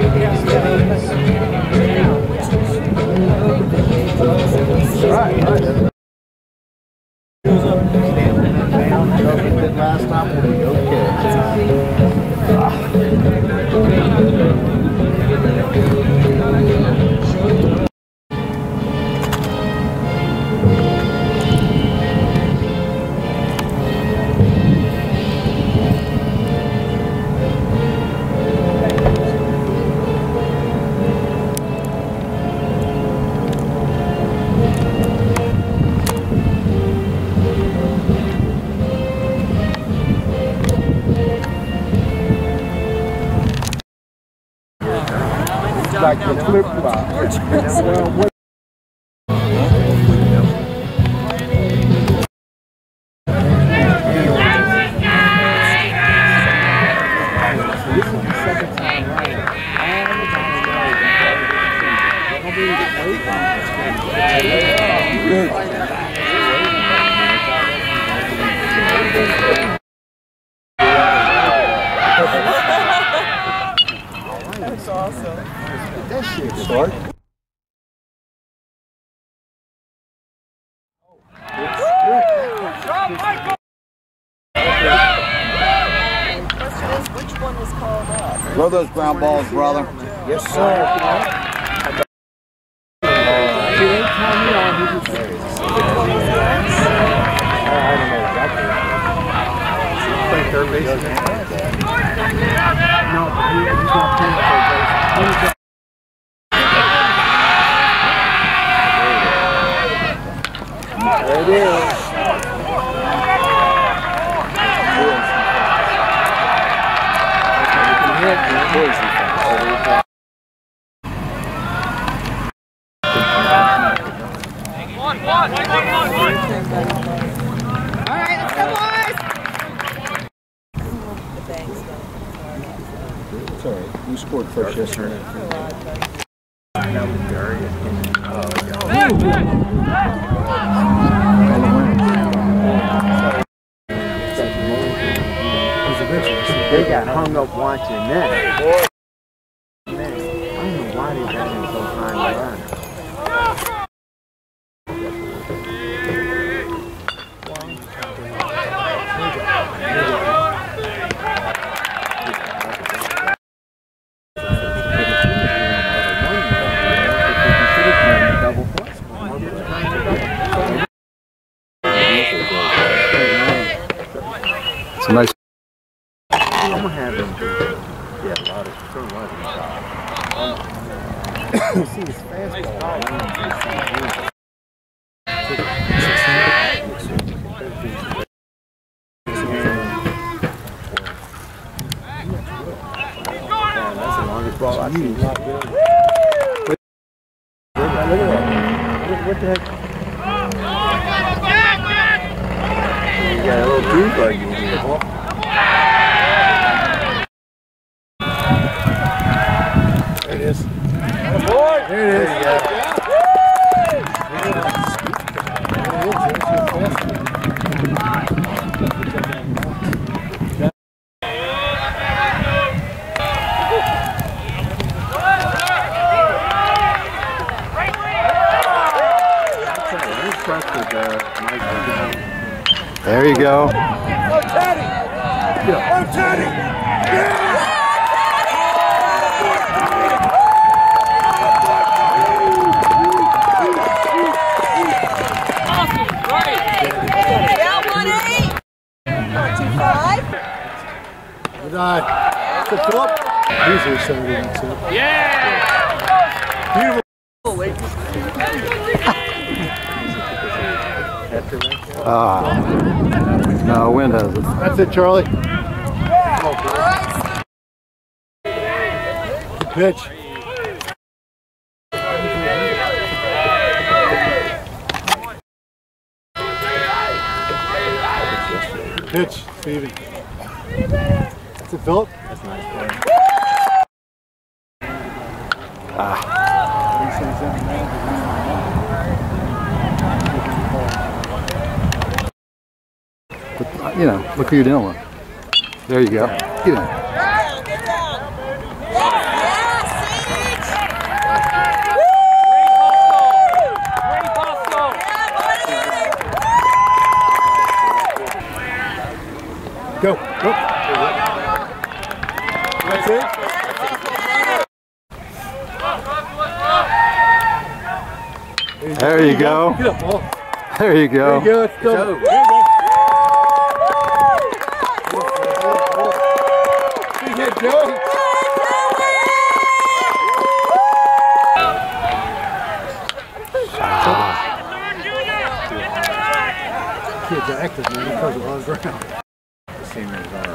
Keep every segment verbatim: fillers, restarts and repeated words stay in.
Right, right. Last time will be okay. Like the flip flop. Well, what That's awesome. that shit start. Question is, which one was called up? Throw those ground balls, brother. Yes, sir. Third base. No, he, he's not playing third base. There it is. One, one, one, one, one. All right, let's go, boys. It's all right. We scored first yesterday. They got hung up watching that. I don't know why they got him so high in the line. It's a nice. I'm gonna have him do yeah, a lot of turn a lot of shots. You see his fastball. That's the longest ball I've seen. Look at that. What the heck? You got a little too buggy in here. There it is. Boy. There it is. Yeah. There you go. Oh, Teddy! Oh, Teddy! Yeah! Good eye. Good Philip. Usually seventy-two. Yeah! Beautiful. Ah. No, wind has it. That's it, Charlie. Good pitch. Good pitch, Stevie. That's it, Philip. That's nice. Ah. But, you know, look who you're dealing with. There you go. Get in. Yes, Go. Go. That's it. There you go. Get up, Paul. There you go. There you go. Let's go. There you go. Big hit, Joey. Kids are active, man, because of on the ground. The seniors are.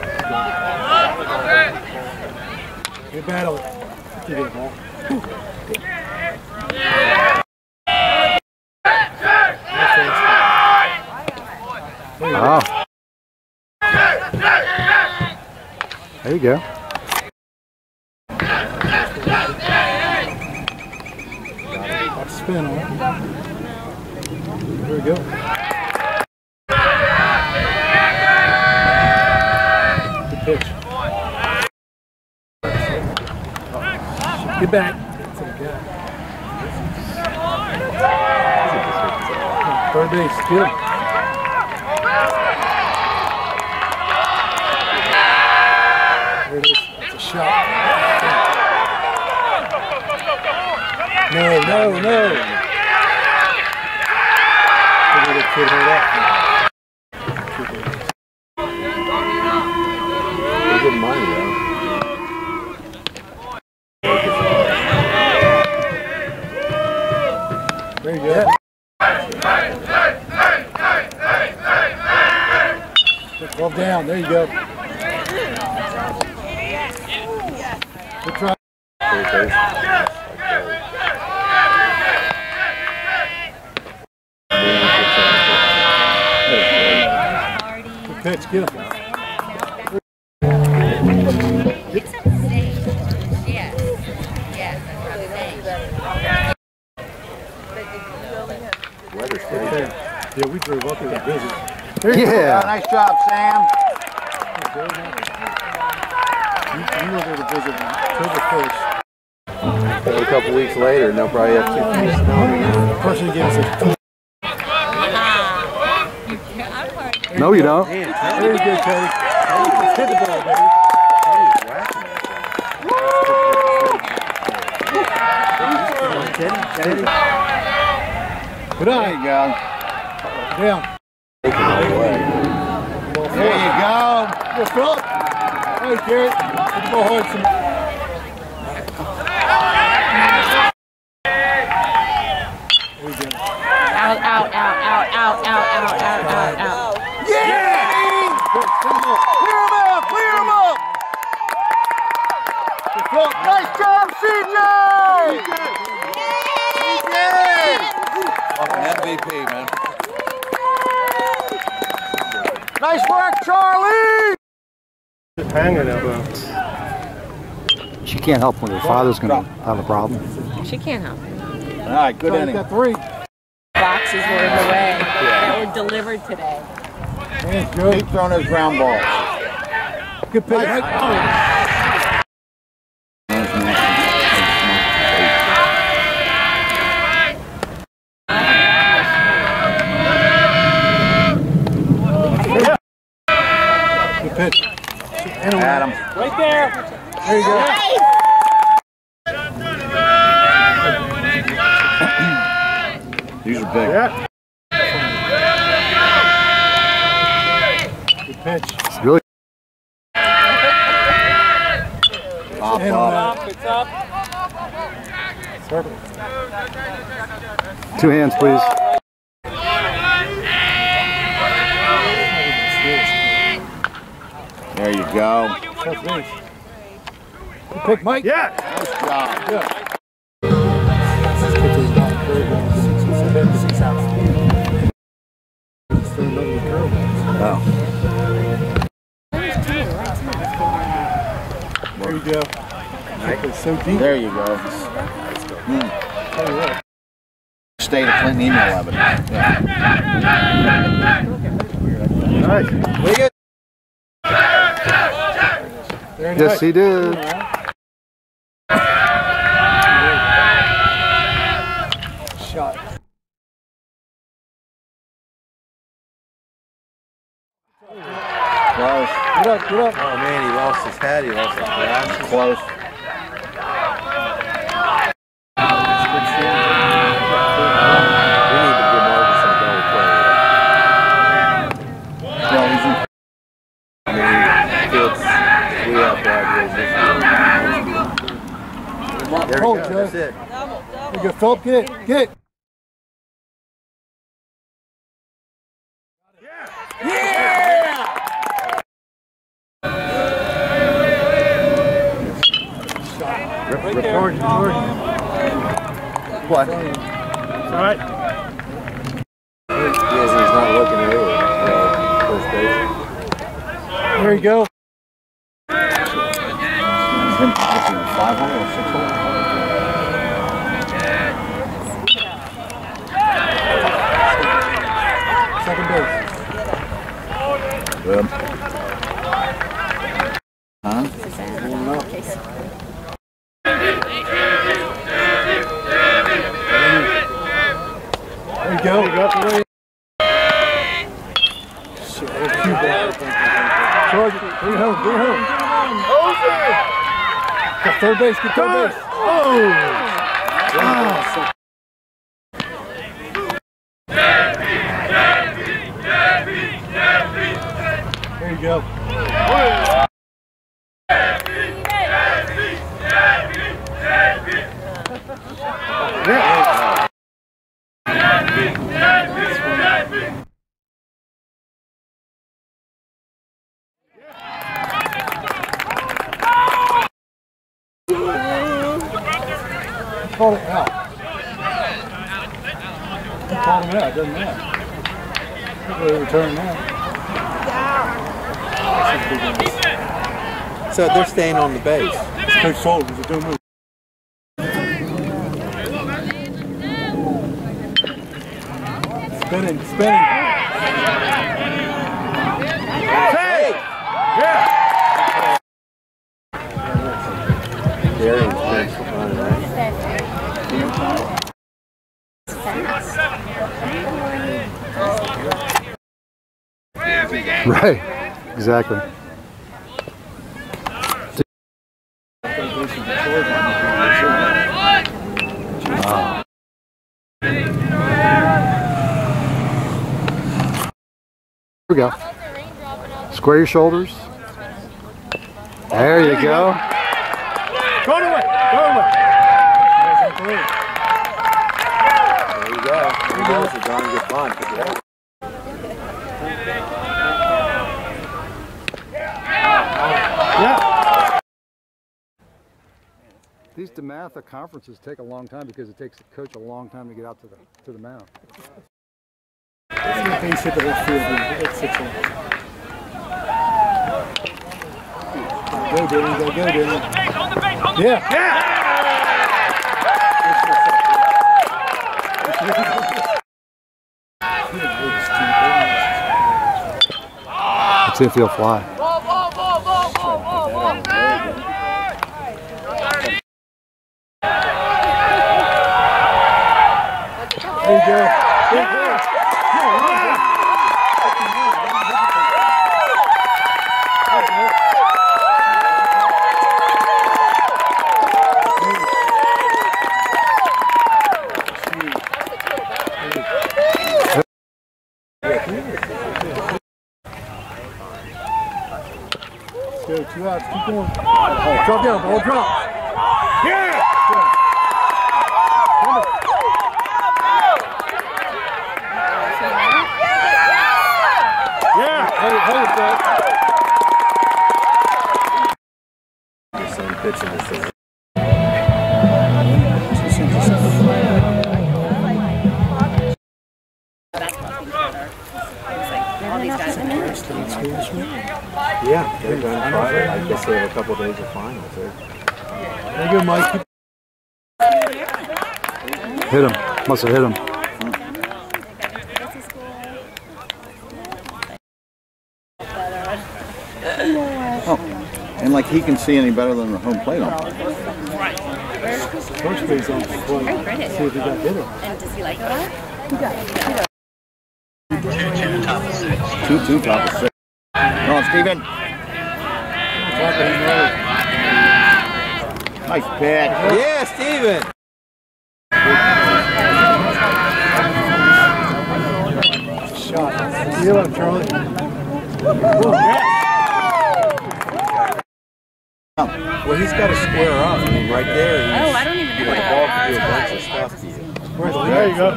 Good battle. Keep it, Paul. Oh. There you go. Spin on it. There we go. Good pitch. Get back. Third base, good. There it is. That's a shot. No, no, no. Look at the kid hold up. Good money, though. There you go. twelve down. There you go. Good try. Good pitch. Get him. It's a mistake. Yes. Yes, that's what I'm saying. Yeah, we drove up there to visit. Yeah. Nice job, Sam. You, you were there to visit October first. A couple weeks later, and they'll probably have two feet of snow. The person who gave us a two. No, you don't. Very good, Cody. Let's hit the ball, baby. Good eye. There you go. Down. There you go. Go, Philip. Hey, Garrett. Let's go hard some. There we go. Out, out, out, out, out, out, out, out, out, out. Yeah! Good. Send him up. Clear him up! Clear him up! Good, Philip. Nice job, C J! C J! Fucking M V P, man. Nice work, Charlie! Just hanging out, bro. She can't help when her father's going to have a problem. She can't help. All right, good Charlie inning. got three. Boxes were in the way that were delivered today. Man, good. Keep throwing those ground balls. Good pitch. Right. Good pitch. Adam. Right there. There you go. These are big. Yeah. Good pitch. It's really Pop Hand on up. that. It's up. Circle. two hands, please. There you go. First base. Good pick, Mike. Yeah. Nice job. Good. Six outs. Oh. There you go. It's so deep. There you go. Mm. Tell you what. State of Clinton email evidence. Yeah. Nice. We good? Very Yes, nice. he did. Shot. Close. Get up, get up. Oh man, he lost his hat. He lost his glasses. Close. We need to give Marcus some double play. Well, he's in. I mean, kids, we have graduated this year. There we Hold, go. Joe. That's it. Double, There double. you go, Philip. Get it. Get it. Rip, rip, George, George. What? All right. Yes, he's not looking at it. Uh, first base. There you go. Five hole or six hole? Second base. Good. Huh? There you go. You got the way. Shit, oh, cue ball. George, bring it home, bring it home. Get third base, get third base. Oh! Wow. There you go. Yeah. Called it out. You called him out, it doesn't matter. They return now. So they're staying on the base. Coach Soldiers are doing move. Spinning, spinning. Hey! Yeah! Darian's been fun, right? Right. Exactly. Wow. Here we go. Square your shoulders. There you go. Go away, go away. There you go. He knows it's going to get fun. Yeah. These Dematha conferences take a long time because it takes the coach a long time to get out to the to the mound. Base hit the left field. That's six one. Go, Dylan. Go, go, Dylan. Yeah. Yeah. It's infield fly. There you go. There you go. Go, two outs, keep going. Drop down, ball drop. Yeah! Yeah! Hold it, hold it, Fred. Your son pitching this thing. Yeah, they're done Friday. I guess they have a couple days of finals. They're There you go, Mike. Hit him. Must have hit him. Oh, and like he can see any better than the home plate umpire. First base on the plate. See if he got hit him. And does he like that? Two, two, top of six. Come on, Steven. Nice pitch. Yeah, Steven. Shot. You love Charlie. Well, he's got to square up. I mean, right there. He's, Oh, I don't even you know know, the that. ball can do a bunch of stuff to you. Where's the There you go.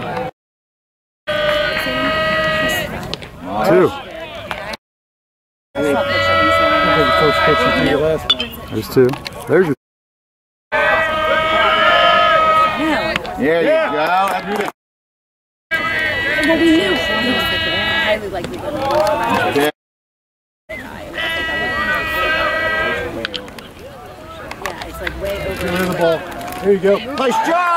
Two. I saw a picture of him That's the first picture you did last time. There's two. There's your. There you go. That's good. Well, we knew he was highly likely going to lose. Yeah. Yeah, it's like way over. Get rid of the ball. There you go. Nice job.